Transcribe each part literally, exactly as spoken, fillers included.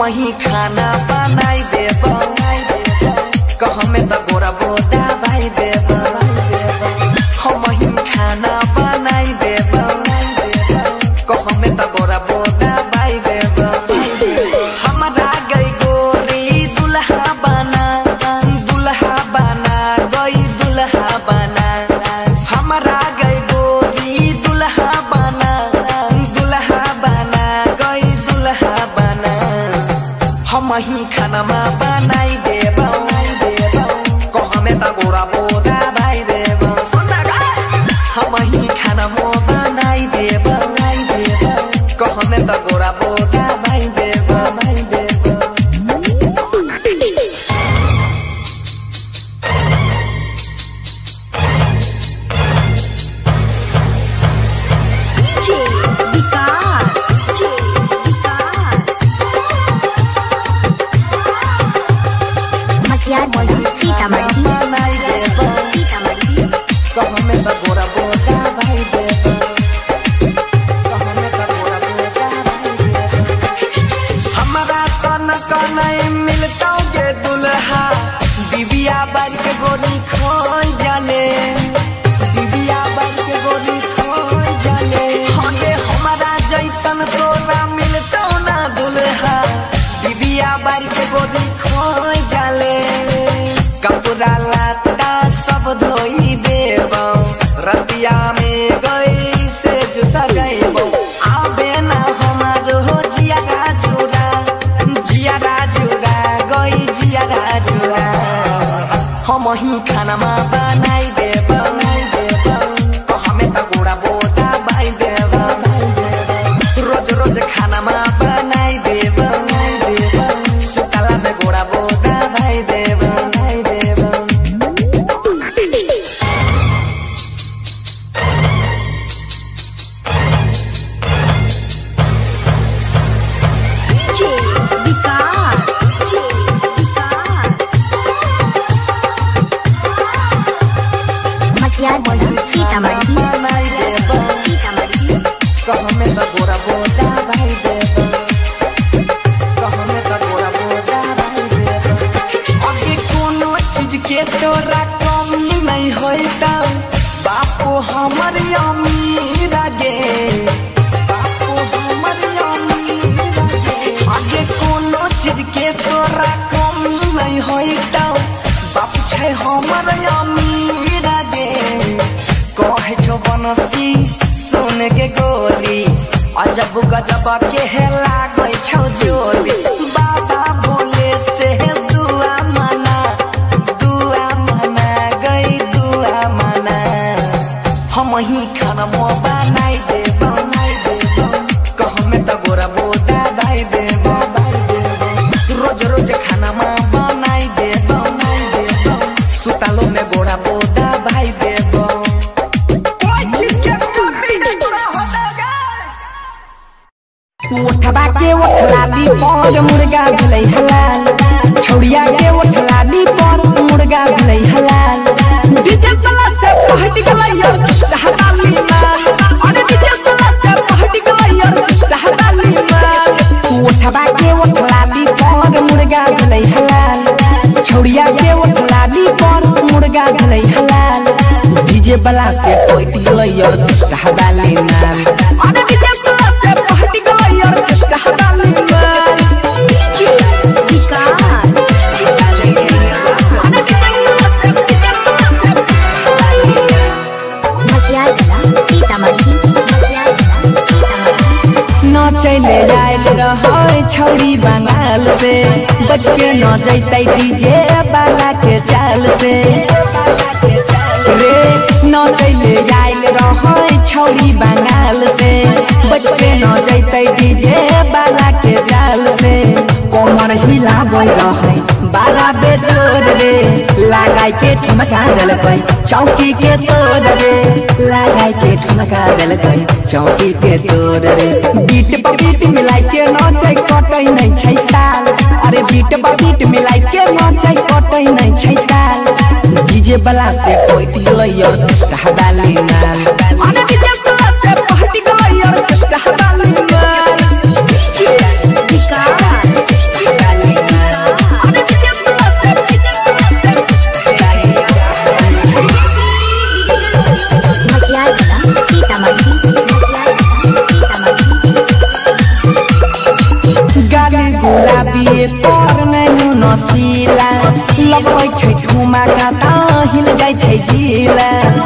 हम ही खाना बनाई देब कह में तो गोरा बोदा भाई देब हम ही खाना बनाई देब कह में तो गोरा बोदा भाई देब हमारा गई गोरी दुल्हा बना दुल्हा बना गई दुल्हा बना हमारा गई गोरी दुल्हा बना दुल्हा बना गई दुल्हा बना हम ही खाना बनाई देब कह में तो गोरा बोदा भाई देब हम ही खाना बनाई देब कह में तो गोरा बोदा भाई देब भाई देब कपड़ा लाता सब धोई देब रतिया में गई से जो सजैब आबे ना हमारो जियारा जुड़ा जियारा जुड़ा गई जियारा जुड़ा हम ही खाना बनाई देब कह में तो गोरा बोदा भाई देब रोज रोज खाना बनाई देब सुतला में गोरा बोदा भाई देब तोरा कमी नहीं होता बापू हमर अमीर गे बापू हमर अमीर गे आगे कोनो चीज के तोरा कमी नहीं होता बापू छै हमर अमीर गे कहे छो बनसी सोने के गोली अजब गजब के है लागै छौ जोली बाबा बोले से दुआ मना हम ही खाना बनाई देब कह में तो गोरा बोदा भाई देब रोज रोज खाना बनाई देब सुतालो में गोरा बोदा भाई देब उठबा के उठलाली पर मुर्गा भेलै हलाल छौड़िया के उठलाली पर मुर्गा भेलै हलाल डीजे तला से पहट गेलै यार हटाली माल अरे डीजे तला से पहट गेलै यार हटाली माल उठबा के उठलाली पर मुर्गा भेलै हलाल छौड़िया के उठलाली पर मुर्गा भेलै हलाल डीजे वाला से पहट गेलै यार हटाली माल अरे डीजे तला से पहट गेलै यार हटाली माल डीजे विकास न चले जायल रह छौरी बंगाल से बच के न जैते डीजे वाला के चाल से रे न चले जायल रह छौरी बंगाल से बच के न जैते डीजे वाला के चाल से कमर हिलाबै रहे बारा बेजोर रे लगाई के ठुमका देलकै चौकी के तोड़ रे लगाई के ठुमका देलकै चौकी के तोड़ रे बीट पर बीट मिलाई के नाचै कटै नहीं छै ताल अरे बीट पर बीट मिलाई के नाचै कटै नहीं छै ताल डीजे वाला से पहट गेलै यार हटाली माल अरे डीजे वाला से पहट गेलै यार हटाली माल डीजे विकास गुलाबी तोर नैनु नसीला लगबै छै ठुमा काता हिल जाय छै जिला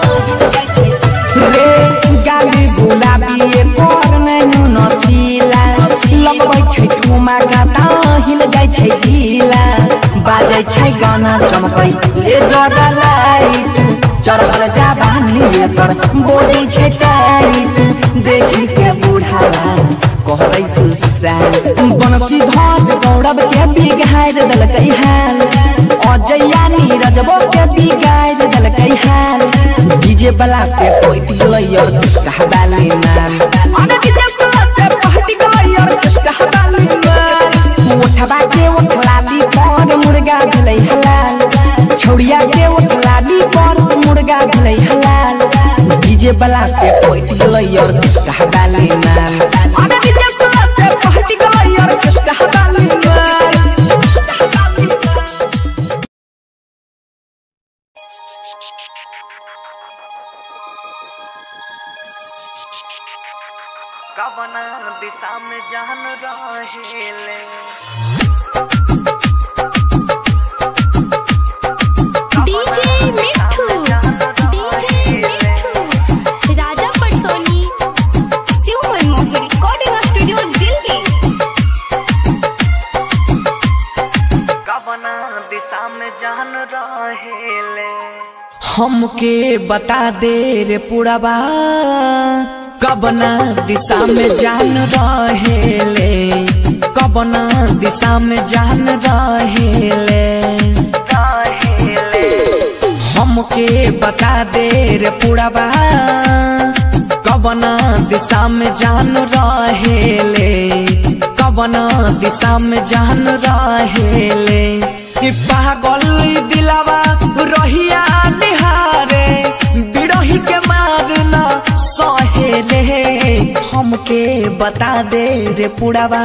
रे गाली गुलाबी तोर नैनु नसीला लगबै छै ठुमा काता हिल जाय छै जिला बाजै छै गाना चमकै ले जरा लाइट चढ़ल जवानी पर बॉडी छै टाइट देखी के बुढ़ावा कहबै सुसाल बनसी धस गौरव के बिगाड़ देलकै हाल अजया नीरजबो के बिगाड़ देलकै हाल डीजे वाला से पट गेलै और कहबाली नाम अरे डीजे वाला से पट गेलै और कहबाली नाम उठबा के उठलाली पर मुर्गा भेलै हलाल छौड़िया के उठलाली पर मुर्गा भेलै हलाल डीजे वाला से पट गेलै और कहबाली नाम अरे डीजे वाला से पट गेलै और कहबाली नाम कवना दिशा में जान रहेले DJ Mithu DJ Mithu Raja Parsoni Shiv Manmohan recording studio Delhi कवना दिशा में जान रहेले हमके बता दे रे पुरवा कवना दिशा में जान रहेले कवना दिशा में जान रहेले हमके बता दे रे पुरवा कवना दिशा में जान रहेले कवना दिशा में जान रहेले पागल दिलावा रहिया निहारे बिरही के मारना सहेले हमके बता दे रे पुरवा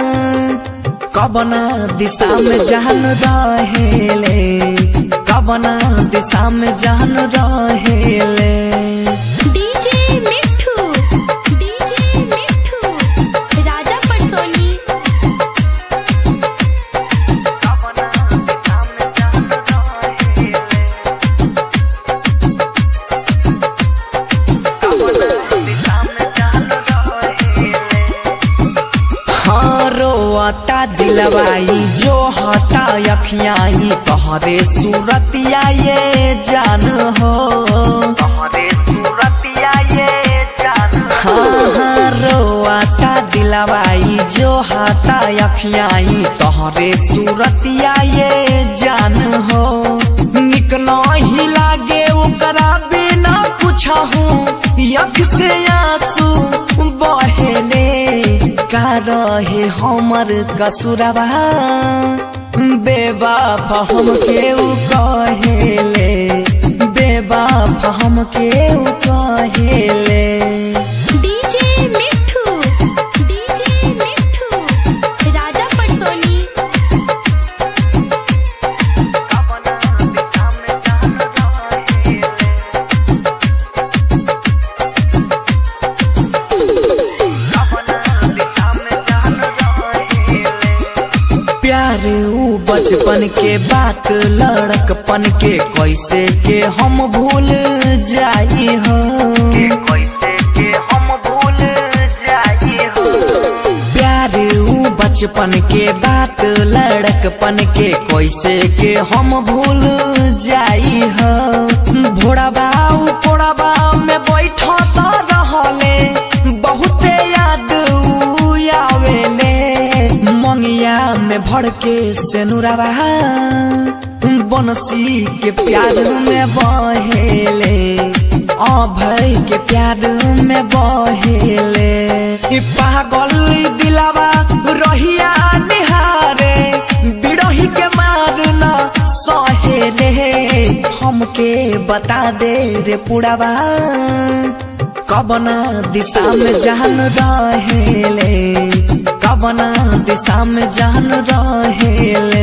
कवना दिशा में जान रहेले कवना दिशा में जान रहेले डीजे मिठू डीजे मिठू राजा परसोनी रोता दिलवाई जो हटा अखियाई तोहरे सूरतिया ये जान हो तोहरे सूरतिया ये जान हाँ हाँ रोता दिलवाई जो हटा अखियाई तोहरे सूरतिया ये जान हो निक नहीं लागे ओकरा बिना पूछहूँ अख से आंसू बहेले का रहे हमर कसुरवा बेवफा हमके उ कहेले बेवफा हमके उ कहेले डीजे मिठू डीजे मिठू राजा परसोनी प्यार उ बचपन के बात लड़कपन के कैसे के हम भूल जाई हो कैसे के हम भूल जाई हो प्यार उ बचपन के बात लड़कपन के कैसे के हम भूल जाई हो भोड़ाबा पोड़ाबा में बैठो तो रहले बहुते याद आवेले मंगिया में भर के सेनुरावा बनसी के प्यार में बहेले अभय के प्यार में बहेले पागल दिलावा रहिया निहारे बिरही के मारना सहेले हमके बता दे रे पुरवा कवना दिशा में जान रहेले कवना दिशा में जान रहेले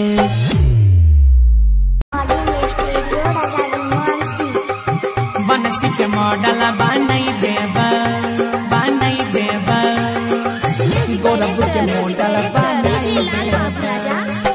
बनसी के मॉडल बनाई देबा बनाई देबा गोरब के मॉडल बनाई देबा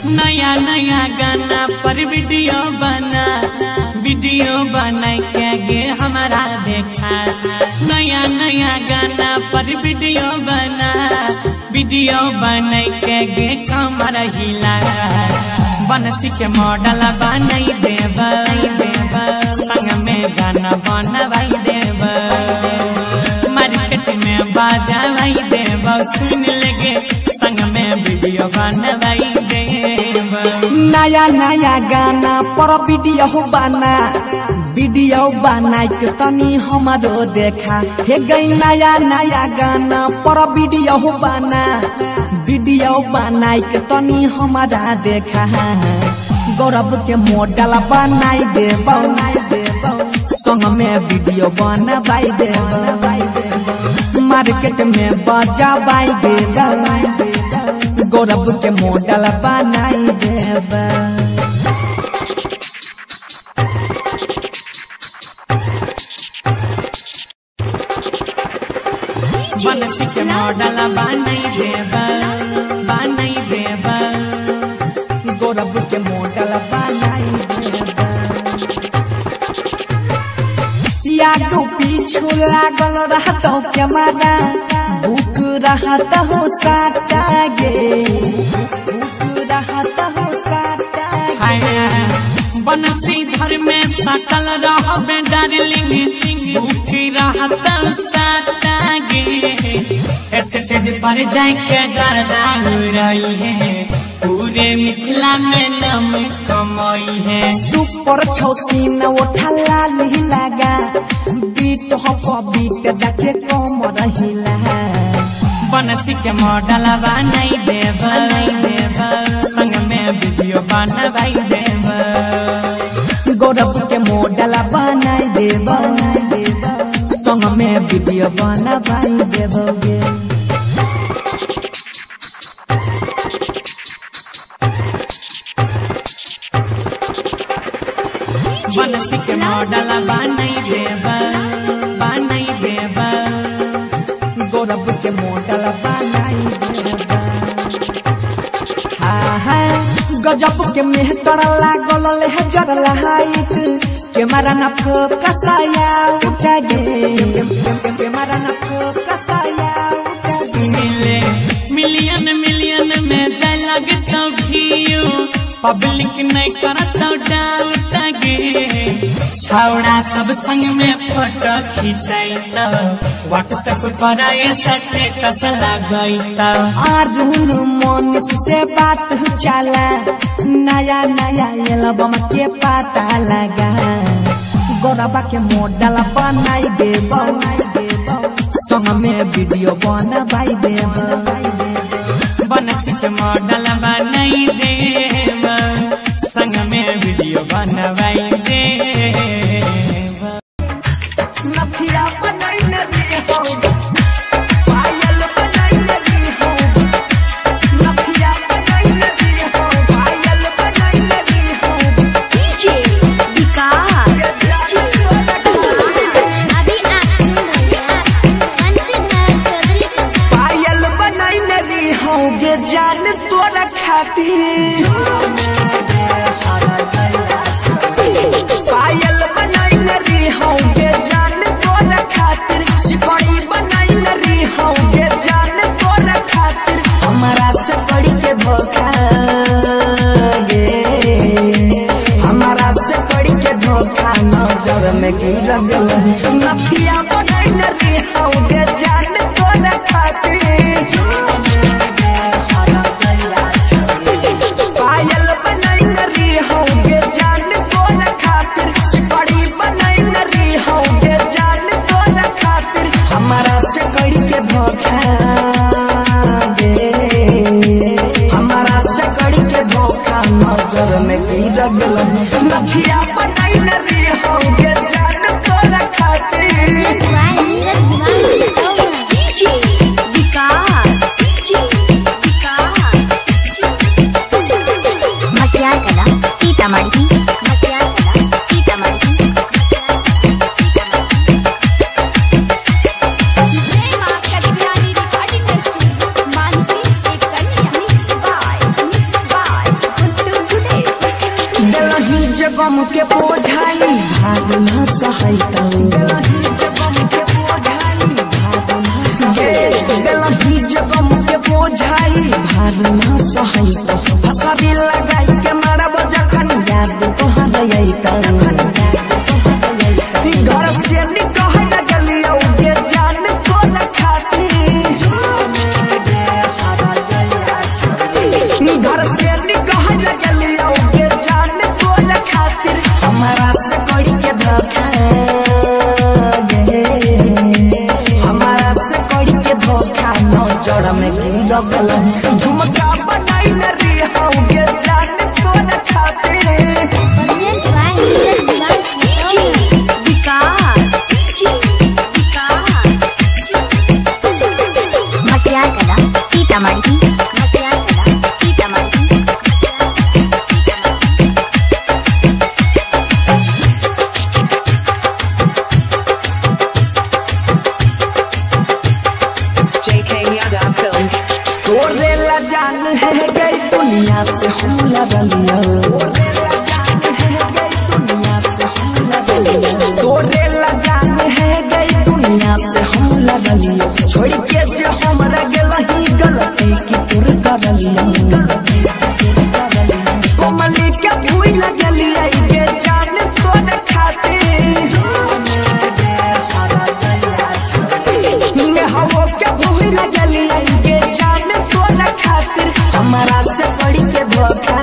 नया नया गाना पर वीडियो बना वीडियो बना के गे हमारा देखा नया नया गाना पर वीडियो बना वीडियो बना के गे कमर हिला बनसी के मॉडल बनाई देबा संग में गाना बनवाई देबा मार्केट में बाजावाई देबा सुन लगे संग में वीडियो बनवाई देबा नया नया गाना पर वीडियो बना वीडियो बना के तनी हमारो देखा हे गई नया नया गाना पर वीडियो बना वीडियो बना के तनी हमारा देखा गौरव के मॉडल बनाई देबा संग में वीडियो बनवाई देबा मार्केट में बजावाई देबा गौरव के मॉडल बनाई देबा बनसी के मॉडल बनाई देबा बनाई देबा गौरव के मॉडल बनाई देबा यादो पीछू लागल रहत के मारा भूख रहत हो साटा गे भूख रहत हो साटा बनसी घर में सटल रहबे डार्लिंग भूख रहत साटा गे स्टेज पर जाए के गर्दा उड़ाई है पूरे मिथिला में नाम कमाई है सुपर छौसीन उठा लाली लगा बीट हो बीट देखे कमर हिला बनसी के मॉडल बनाई देबा संग में वीडियो बनवाई देबा गौरव के मॉडल बनाई देबा संग में वीडियो बनवाई देबोगे बनसी के मॉडल बनाई देबा बनाई देबा गौरव के मॉडल बनाई देबा हाँ हाँ गजब के मेहतर लागल है जर लाइट के मारा न फोकसाया उठा गे के मारा न फोकसाया सुनिले मिलियन मिलियन में जाए लगता व्यू पब्लिक नहीं करता डाउट गे छौड़ा सब संग में फोटो खिंचाइता व्हाट्सएप पर स्टेटस लगाइता आरुन मोनिस से बात चला नया नया एल्बम के पता लगा गौरव के मॉडल बनाई देबा संग में वीडियो बनवाई देबा बनसी के मॉडल बनाई देबा संग में वीडियो बनवाई देबा नथिया बनाई नदी हो पायल बनाई नदी हो नथिया बनाई नदी हो पायल बनाई नदी हो डीजे विकास अभी आप सुन रहे हैं बंसीधर चौधरी पायल बनाई नदी हो गे जान तोरा खातिर पायल बनाई नदी हो गे जान तोरा खातिर सिकड़ी बनाई नदी हो गे जान तोरा खातिर हमारा से कड़ी के धोखा गे हमारा से कड़ी के धोखा नजर में गिर गल नथिया बनाई नदी हो गे जान तोरा खातिर पायल बनाई नदी हो गे जान तोरा खातिर सिकड़ी बनाई नदी हो गे जान तोरा खातिर हमारा से कड़ी के धोखा गे हमारा से कड़ी के धोखा नजर में गिर गल नथिया बनाई नदी हो गे जान तोरा खातिर डीजे विकास डीजे विकास मटियार कला सीतामढ़ी मटियार कला सीतामढ़ी जय मां कल्याणी रिकॉर्डिंग स्टूडियो मानसी एक कन्या mix by mix by Delhi जगम के बोझाई भाग न सहायता दिलही जगम के बोझाई भाग न सहायता दिलही जगम के बोझाई भाग न सहायता फसरी लगाई के मारब जखन याद तोहर अइता घर से निकल गलियो के जान को न खाती घर से निकल गलियो के जान को न खातिर हमारा से कोई के धोखा गे हमारा से कोई के धोखा न जड़ में गिरल झुमका बनाई न री हम के जान को न खातिर सीतामढ़ी तोरे ला जान है गई दुनिया से हम लड़लियो तोरे ला जान है गई दुनिया से हम लड़लियो छोड़ के जे हमरा गेलही गलती की तोर करलियो कोमली के भूल गेलिए के जान तोर खातिर हवो के भूल गेलिए के जान तोर खातिर हमारा से पड़ी के धोखा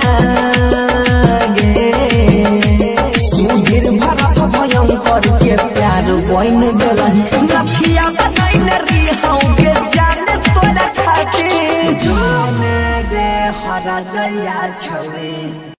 गे सुधीर भरत भयंकर के प्यार बन गेलही लखिया बनाई न री हम के जान तोर खातिर जाने गे हरा जया छवे।